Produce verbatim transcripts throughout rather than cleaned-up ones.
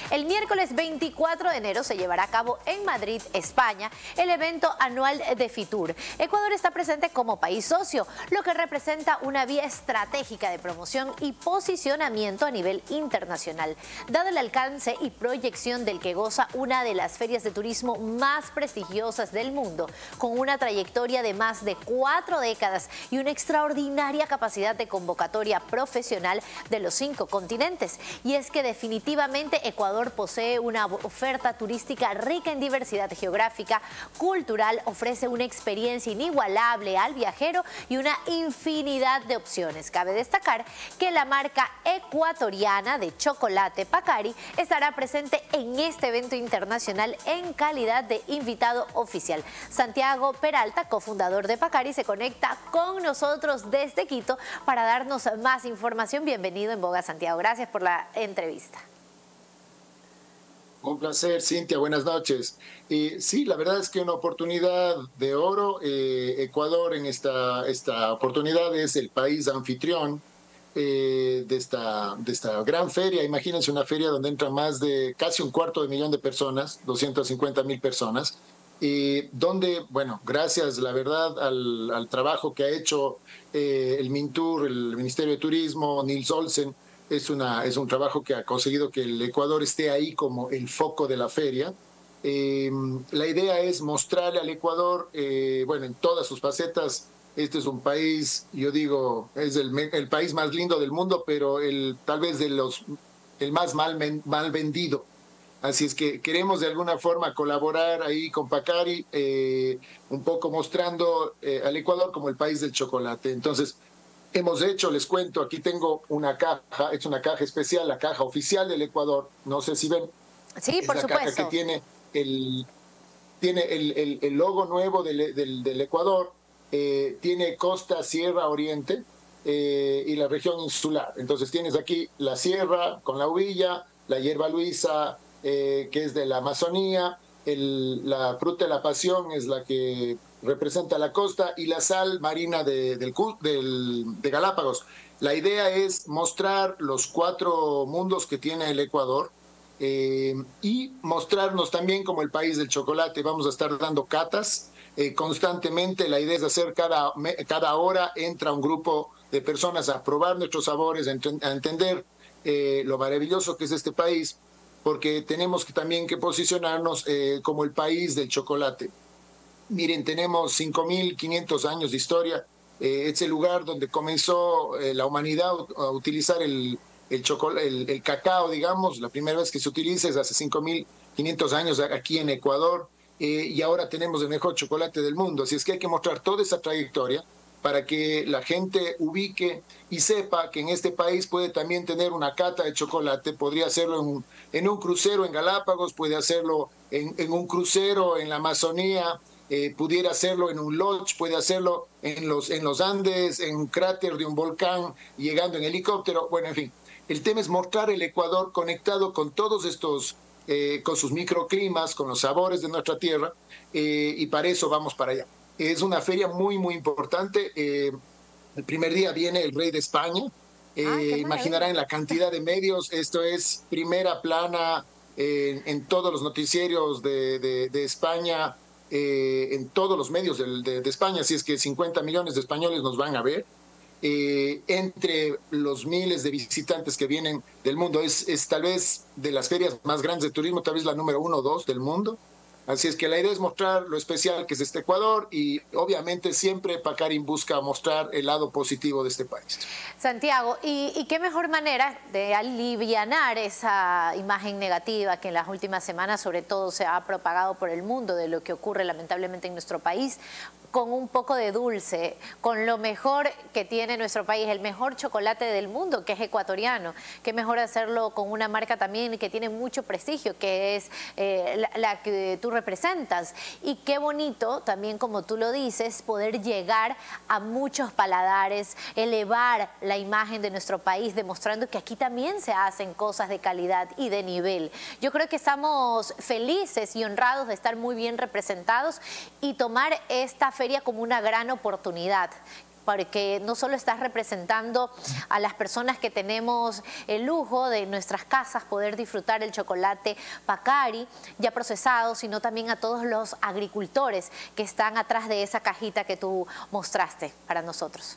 El miércoles veinticuatro de enero se llevará a cabo en Madrid, España, el evento anual de Fitur. Ecuador está presente como país socio, lo que representa una vía estratégica de promoción y posicionamiento a nivel internacional, dado el alcance y proyección del que goza una de las ferias de turismo más prestigiosas del mundo, con una trayectoria de más de cuatro décadas y una extraordinaria capacidad de convocatoria profesional de los cinco continentes. Y es que definitivamente Ecuador posee una oferta turística rica en diversidad geográfica, cultural, ofrece una experiencia inigualable al viajero y una infinidad de opciones. Cabe destacar que la marca ecuatoriana de chocolate Pacari estará presente en este evento internacional en calidad de invitado oficial. Santiago Peralta, cofundador de Pacari, se conecta con nosotros desde Quito para darnos más información. Bienvenido en Boga, Santiago. Gracias por la entrevista. Un placer, Cintia. Buenas noches. Eh, sí, la verdad es que una oportunidad de oro. Eh, Ecuador en esta, esta oportunidad es el país anfitrión eh, de, esta, de esta gran feria. Imagínense una feria donde entran más de casi un cuarto de millón de personas, doscientas cincuenta mil personas, eh, donde, bueno, gracias, la verdad, al, al trabajo que ha hecho eh, el MINTUR, el Ministerio de Turismo, Nils Olsen. Es, una, es un trabajo que ha conseguido que el Ecuador esté ahí como el foco de la feria. Eh, la idea es mostrarle al Ecuador, eh, bueno, en todas sus facetas. Este es un país, yo digo, es el, el país más lindo del mundo, pero el, tal vez de los, el más mal, mal vendido. Así es que queremos de alguna forma colaborar ahí con Pacari, eh, un poco mostrando eh, al Ecuador como el país del chocolate. Entonces, hemos hecho, les cuento, aquí tengo una caja, es una caja especial, la caja oficial del Ecuador. No sé si ven. Sí, es por la supuesto. Caja que tiene el, tiene el, el, el logo nuevo del, del, del Ecuador, eh, tiene costa, sierra, oriente eh, y la región insular. Entonces tienes aquí la sierra con la uvilla, la hierba luisa, eh, que es de la Amazonía, el, la fruta de la pasión es la que representa la costa, y la sal marina de, del, del, de Galápagos. La idea es mostrar los cuatro mundos que tiene el Ecuador eh, y mostrarnos también como el país del chocolate. Vamos a estar dando catas eh, constantemente. La idea es hacer cada, cada hora entra un grupo de personas a probar nuestros sabores, a, ent a entender eh, lo maravilloso que es este país, porque tenemos que también que posicionarnos eh, como el país del chocolate. Miren, tenemos cinco mil quinientos años de historia. Eh, es el lugar donde comenzó eh, la humanidad a utilizar el, el, el, el cacao, digamos. La primera vez que se utiliza es hace cinco mil quinientos años aquí en Ecuador. Eh, y ahora tenemos el mejor chocolate del mundo. Así es que hay que mostrar toda esa trayectoria para que la gente ubique y sepa que en este país puede también tener una cata de chocolate. Podría hacerlo en un, en un crucero en Galápagos, puede hacerlo en, en un crucero en la Amazonía, eh, pudiera hacerlo en un lodge, puede hacerlo en los, en los Andes, en un cráter de un volcán, llegando en helicóptero. Bueno, en fin, el tema es mostrar el Ecuador conectado con todos estos, eh, con sus microclimas, con los sabores de nuestra tierra, eh, y para eso vamos para allá. Es una feria muy, muy importante. Eh, el primer día viene el rey de España. Eh, ah, imaginarán la cantidad de medios. Esto es primera plana eh, en todos los noticieros de, de, de España, eh, en todos los medios de, de, de España. Así es que cincuenta millones de españoles nos van a ver. Eh, entre los miles de visitantes que vienen del mundo. Es, es tal vez de las ferias más grandes de turismo, tal vez la número uno o dos del mundo. Así es que la idea es mostrar lo especial que es este Ecuador, y obviamente siempre Pacari busca mostrar el lado positivo de este país. Santiago, ¿y, y qué mejor manera de alivianar esa imagen negativa que en las últimas semanas sobre todo se ha propagado por el mundo de lo que ocurre lamentablemente en nuestro país, con un poco de dulce, con lo mejor que tiene nuestro país, el mejor chocolate del mundo, que es ecuatoriano? Qué mejor hacerlo con una marca también que tiene mucho prestigio, que es eh, la, la que tú representas. Y qué bonito también, como tú lo dices, poder llegar a muchos paladares, elevar la imagen de nuestro país, demostrando que aquí también se hacen cosas de calidad y de nivel. Yo creo que estamos felices y honrados de estar muy bien representados y tomar esta feria como una gran oportunidad. porque no solo estás representando a las personas que tenemos el lujo de nuestras casas poder disfrutar el chocolate Pacari ya procesado, sino también a todos los agricultores que están atrás de esa cajita que tú mostraste para nosotros.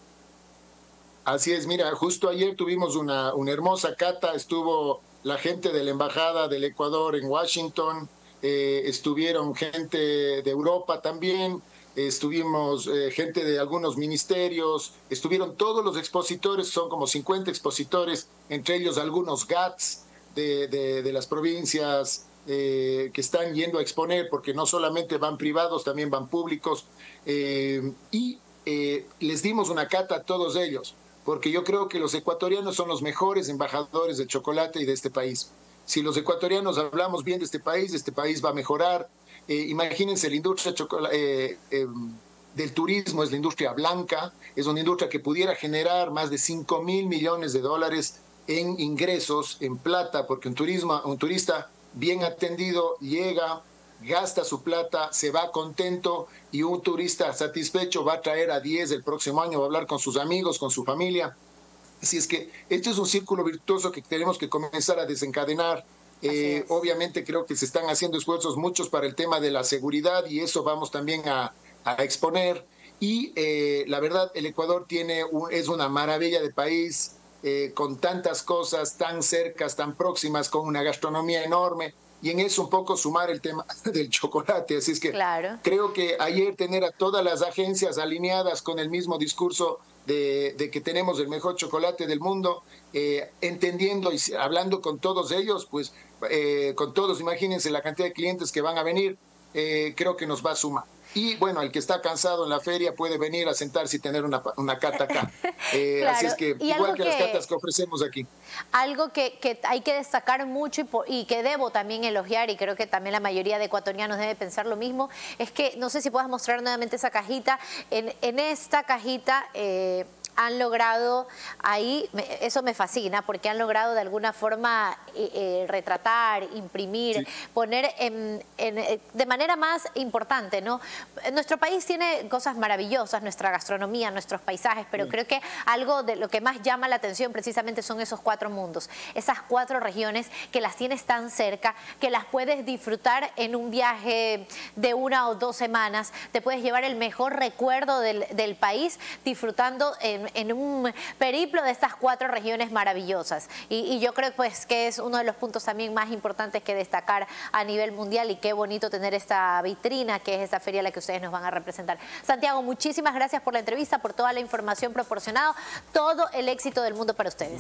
Así es, mira, justo ayer tuvimos una, una hermosa cata, estuvo la gente de la Embajada del Ecuador en Washington, eh, estuvieron gente de Europa también, estuvimos eh, gente de algunos ministerios, estuvieron todos los expositores, son como cincuenta expositores, entre ellos algunos G A Ts de, de, de las provincias eh, que están yendo a exponer, porque no solamente van privados, también van públicos, eh, y eh, les dimos una cata a todos ellos, porque yo creo que los ecuatorianos son los mejores embajadores de chocolate y de este país. Si los ecuatorianos hablamos bien de este país, este país va a mejorar. Eh, imagínense, la industria eh, eh, del turismo es la industria blanca, es una industria que pudiera generar más de cinco mil millones de dólares en ingresos, en plata, porque un, turismo, un turista bien atendido llega, gasta su plata, se va contento, y un turista satisfecho va a traer a diez el próximo año, va a hablar con sus amigos, con su familia. Así es que este es un círculo virtuoso que tenemos que comenzar a desencadenar. Eh, obviamente creo que se están haciendo esfuerzos muchos para el tema de la seguridad, y eso vamos también a, a exponer. Y eh, la verdad, el Ecuador tiene un, es una maravilla de país, eh, con tantas cosas tan cercas, tan próximas, con una gastronomía enorme. Y en eso un poco sumar el tema del chocolate. Así es que claro, creo que ayer tener a todas las agencias alineadas con el mismo discurso de, de que tenemos el mejor chocolate del mundo, eh, entendiendo y hablando con todos ellos, pues eh, con todos, imagínense la cantidad de clientes que van a venir, eh, creo que nos va a sumar. Y bueno, el que está cansado en la feria puede venir a sentarse y tener una, una cata acá. Eh, claro. Así es que igual que, que las catas que ofrecemos aquí. Algo que, que hay que destacar mucho y, por, y que debo también elogiar, y creo que también la mayoría de ecuatorianos debe pensar lo mismo, es que, no sé si puedas mostrar nuevamente esa cajita. En, en esta cajita eh, han logrado, ahí, eso me fascina, porque han logrado de alguna forma eh, eh, retratar, imprimir, sí, poner en, en, de manera más importante, ¿no? Nuestro país tiene cosas maravillosas, nuestra gastronomía, nuestros paisajes, pero sí, creo que algo de lo que más llama la atención precisamente son esos cuatro mundos, esas cuatro regiones que las tienes tan cerca, que las puedes disfrutar en un viaje de una o dos semanas, te puedes llevar el mejor recuerdo del, del país disfrutando en en un periplo de estas cuatro regiones maravillosas, y, y yo creo pues que es uno de los puntos también más importantes que destacar a nivel mundial, y qué bonito tener esta vitrina que es esta feria a la que ustedes nos van a representar. Santiago, muchísimas gracias por la entrevista, por toda la información proporcionada, todo el éxito del mundo para ustedes.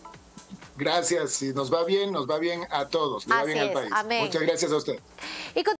Gracias, si nos va bien, nos va bien a todos, le va bien al país. Amén. Muchas gracias a usted. Y